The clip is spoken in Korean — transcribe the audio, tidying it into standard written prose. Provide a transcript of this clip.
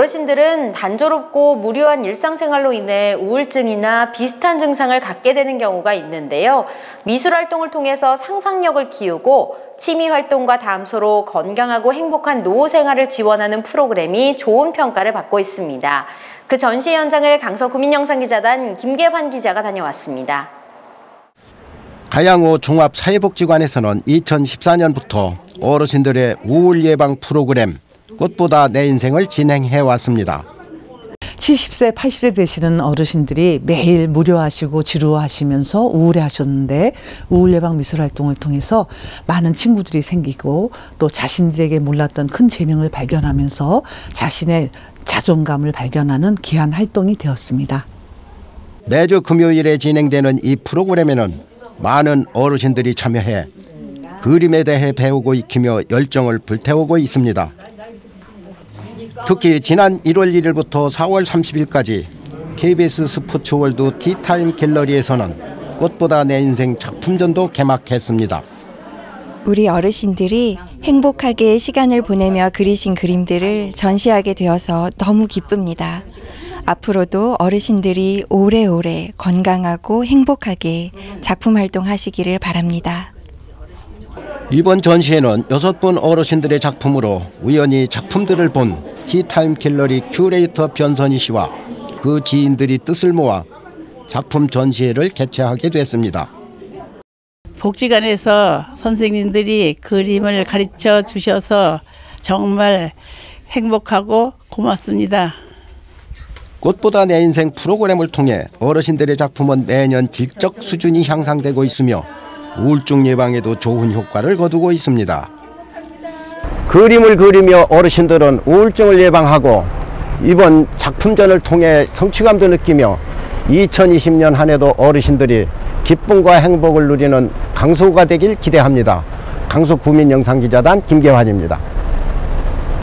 어르신들은 단조롭고 무료한 일상생활로 인해 우울증이나 비슷한 증상을 갖게 되는 경우가 있는데요. 미술활동을 통해서 상상력을 키우고 취미활동과 담소로 건강하고 행복한 노후 생활을 지원하는 프로그램이 좋은 평가를 받고 있습니다. 그 전시회 현장을 강서구민영상기자단 김계환 기자가 다녀왔습니다. 가양호 종합사회복지관에서는 2014년부터 어르신들의 우울 예방 프로그램 꽃보다 내 인생을 진행해왔습니다. 70세, 80세 되시는 어르신들이 매일 무료하시고 지루하시면서 우울해하셨는데 우울 예방 미술 활동을 통해서 많은 친구들이 생기고 또 자신들에게 몰랐던 큰 재능을 발견하면서 자신의 자존감을 발견하는 귀한 활동이 되었습니다. 매주 금요일에 진행되는 이 프로그램에는 많은 어르신들이 참여해 그림에 대해 배우고 익히며 열정을 불태우고 있습니다. 특히 지난 1월 1일부터 4월 30일까지 KBS 스포츠월드 티타임 갤러리에서는 꽃보다 내 인생 작품전도 개막했습니다. 우리 어르신들이 행복하게 시간을 보내며 그리신 그림들을 전시하게 되어서 너무 기쁩니다. 앞으로도 어르신들이 오래오래 건강하고 행복하게 작품 활동하시기를 바랍니다. 이번 전시회는 6분 어르신들의 작품으로 우연히 작품들을 본 티타임 갤러리 큐레이터 변선희 씨와 그 지인들이 뜻을 모아 작품 전시회를 개최하게 됐습니다. 복지관에서 선생님들이 그림을 가르쳐 주셔서 정말 행복하고 고맙습니다. 꽃보다 내 인생 프로그램을 통해 어르신들의 작품은 매년 질적 수준이 향상되고 있으며 우울증 예방에도 좋은 효과를 거두고 있습니다. 그림을 그리며 어르신들은 우울증을 예방하고 이번 작품전을 통해 성취감도 느끼며 2020년 한 해도 어르신들이 기쁨과 행복을 누리는 강서구가 되길 기대합니다. 강서구민영상기자단 김계환입니다.